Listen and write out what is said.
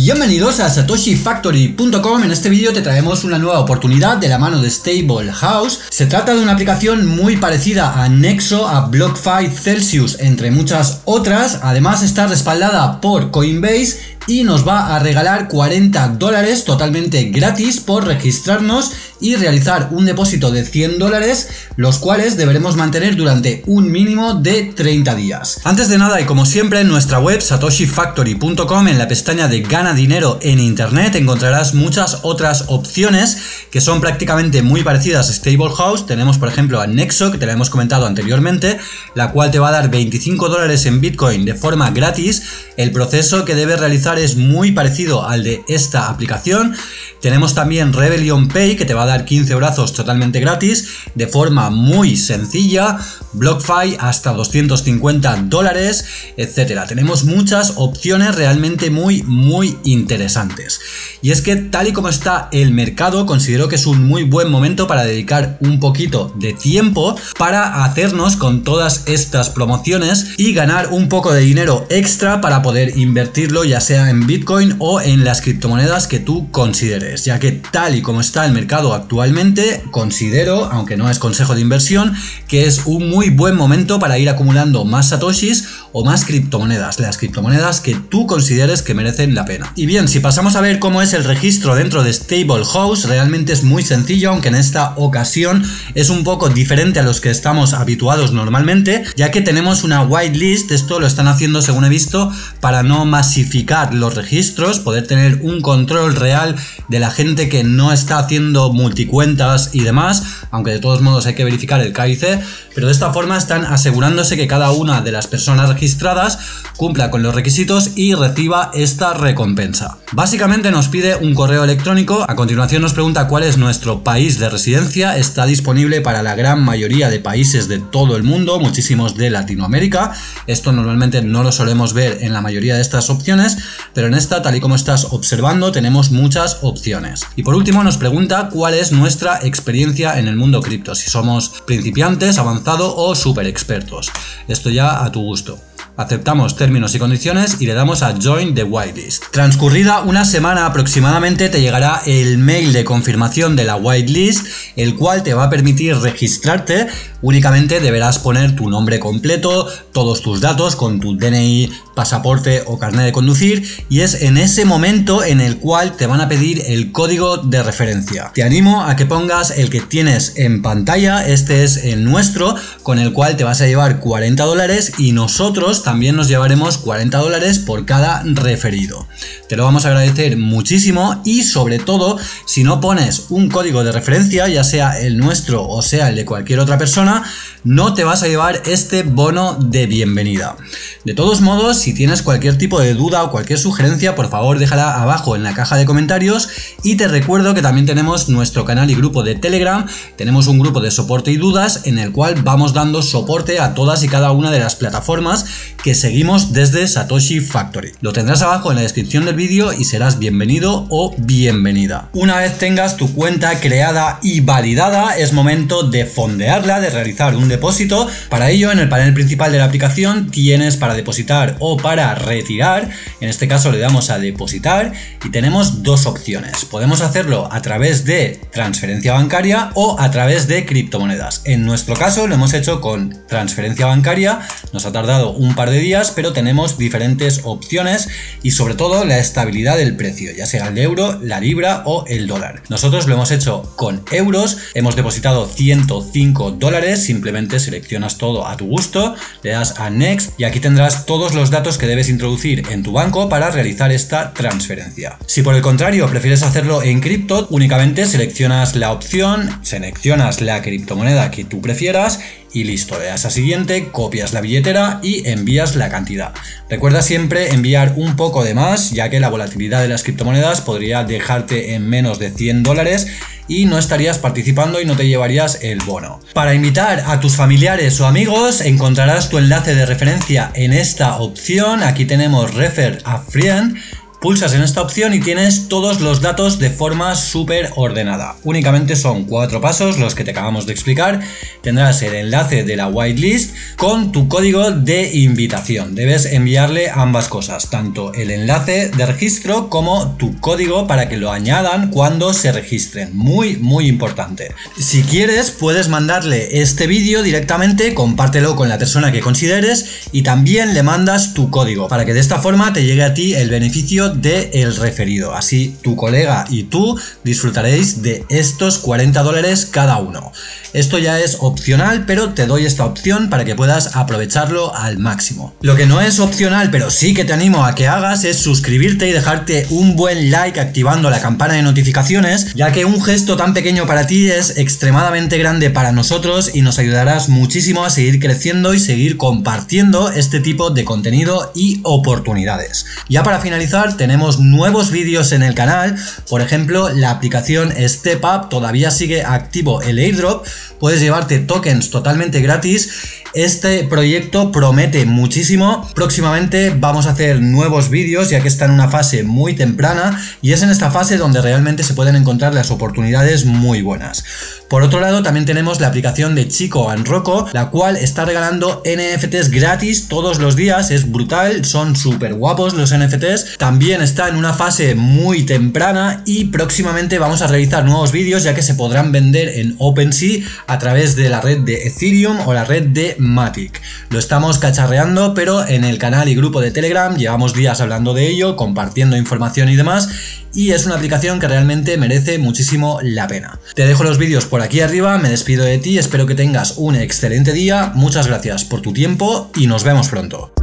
Bienvenidos a SatoshiFactory.com. En este vídeo te traemos una nueva oportunidad de la mano de Stable House. Se trata de una aplicación muy parecida a Nexo, a BlockFi, Celsius, entre muchas otras. Además está respaldada por Coinbase y nos va a regalar $40 totalmente gratis por registrarnos y realizar un depósito de $100, los cuales deberemos mantener durante un mínimo de 30 días. Antes de nada, y como siempre, en nuestra web SatoshiFactory.com, en la pestaña de Gana dinero en internet, encontrarás muchas otras opciones que son prácticamente muy parecidas a Stable House. Tenemos por ejemplo a Nexo, que te la hemos comentado anteriormente, la cual te va a dar $25 en Bitcoin de forma gratis. El proceso que debes realizar es muy parecido al de esta aplicación. Tenemos también Rebellion Pay, que te va a dar 15 brazos totalmente gratis de forma muy sencilla. BlockFi hasta $250, etcétera. Tenemos muchas opciones realmente muy interesantes. Y es que tal y como está el mercado, considero que es un muy buen momento para dedicar un poquito de tiempo para hacernos con todas estas promociones y ganar un poco de dinero extra para poder invertirlo, ya sea en Bitcoin o en las criptomonedas que tú consideres, ya que tal y como está el mercado actualmente, considero, aunque no es consejo de inversión, que es un muy buen momento para ir acumulando más satoshis o más criptomonedas, las criptomonedas que tú consideres que merecen la pena. Y bien, si pasamos a ver cómo es el registro dentro de Stable House, realmente es muy sencillo, aunque en esta ocasión es un poco diferente a los que estamos habituados normalmente, ya que tenemos una whitelist. Esto lo están haciendo, según he visto, para no masificar los registros, poder tener un control real de la gente que no está haciendo multicuentas y demás, aunque de todos modos hay que verificar el KIC, pero de esta forma están asegurándose que cada una de las personas registradas cumpla con los requisitos y reciba esta recompensa. Básicamente nos pide un correo electrónico, a continuación nos pregunta cuál es nuestro país de residencia. Está disponible para la gran mayoría de países de todo el mundo, muchísimos de Latinoamérica. Esto normalmente no lo solemos ver en la mayoría de estas opciones, pero en esta, tal y como estás observando, tenemos muchas opciones. Y por último nos pregunta cuál es nuestra experiencia en el mundo cripto, si somos principiantes, avanzado o super expertos. Esto ya a tu gusto. Aceptamos términos y condiciones y le damos a Join the Whitelist. Transcurrida una semana aproximadamente te llegará el mail de confirmación de la whitelist, el cual te va a permitir registrarte. Únicamente deberás poner tu nombre completo, todos tus datos con tu DNI, pasaporte o carnet de conducir, y es en ese momento en el cual te van a pedir el código de referencia. Te animo a que pongas el que tienes en pantalla. Este es el nuestro, con el cual te vas a llevar $40 y nosotros también nos llevaremos $40 por cada referido. Te lo vamos a agradecer muchísimo, y sobre todo si no pones un código de referencia, ya sea el nuestro o sea el de cualquier otra persona, no te vas a llevar este bono de bienvenida. De todos modos, si tienes cualquier tipo de duda o cualquier sugerencia, por favor déjala abajo en la caja de comentarios. Y te recuerdo que también tenemos nuestro canal y grupo de Telegram. Tenemos un grupo de soporte y dudas en el cual vamos dando soporte a todas y cada una de las plataformas que seguimos desde Satoshi Factory. Lo tendrás abajo en la descripción del vídeo y serás bienvenido o bienvenida. Una vez tengas tu cuenta creada y validada, es momento de fondearla, de realizar un depósito. Para ello, en el panel principal de la aplicación tienes para depositar o para retirar. En este caso le damos a depositar y tenemos dos opciones. Podemos hacerlo a través de transferencia bancaria o a través de criptomonedas. En nuestro caso lo hemos hecho con transferencia bancaria. Nos ha tardado un par de días, pero tenemos diferentes opciones y sobre todo la estabilidad del precio, ya sea el euro, la libra o el dólar. Nosotros lo hemos hecho con euros, hemos depositado $105, simplemente seleccionas todo a tu gusto, le das a Next y aquí tendrás todos los datos que debes introducir en tu banco para realizar esta transferencia. Si por el contrario prefieres hacerlo en cripto, únicamente seleccionas la opción, seleccionas la criptomoneda que tú prefieras y listo, le das a siguiente, copias la billetera y envías la cantidad. Recuerda siempre enviar un poco de más, ya que la volatilidad de las criptomonedas podría dejarte en menos de $100 y no estarías participando y no te llevarías el bono. Para invitar a tus familiares o amigos encontrarás tu enlace de referencia en esta opción. Aquí tenemos Refer a Friend. Pulsas en esta opción y tienes todos los datos de forma súper ordenada. Únicamente son 4 pasos los que te acabamos de explicar. Tendrás el enlace de la whitelist con tu código de invitación. Debes enviarle ambas cosas, tanto el enlace de registro como tu código para que lo añadan cuando se registren. Muy importante. Si quieres puedes mandarle este vídeo directamente, compártelo con la persona que consideres y también le mandas tu código para que de esta forma te llegue a ti el beneficio del referido. Así tu colega y tú disfrutaréis de estos $40 cada uno. Esto ya es opcional, pero te doy esta opción para que puedas aprovecharlo al máximo. Lo que no es opcional, pero sí que te animo a que hagas, es suscribirte y dejarte un buen like activando la campana de notificaciones, ya que un gesto tan pequeño para ti es extremadamente grande para nosotros y nos ayudarás muchísimo a seguir creciendo y seguir compartiendo este tipo de contenido y oportunidades. Ya para finalizar, tenemos nuevos vídeos en el canal. Por ejemplo, la aplicación StepUp todavía sigue activo el airdrop. Puedes llevarte tokens totalmente gratis. Este proyecto promete muchísimo. Próximamente vamos a hacer nuevos vídeos, ya que está en una fase muy temprana y es en esta fase donde realmente se pueden encontrar las oportunidades muy buenas. Por otro lado, también tenemos la aplicación de Chico and Rocco, la cual está regalando NFTs gratis todos los días. Es brutal, son súper guapos los NFTs. También está en una fase muy temprana y próximamente vamos a realizar nuevos vídeos, ya que se podrán vender en OpenSea a través de la red de Ethereum o la red de Matic. Lo estamos cacharreando, pero en el canal y grupo de Telegram llevamos días hablando de ello, compartiendo información y demás, y es una aplicación que realmente merece muchísimo la pena. Te dejo los vídeos por aquí arriba, me despido de ti, espero que tengas un excelente día, muchas gracias por tu tiempo y nos vemos pronto.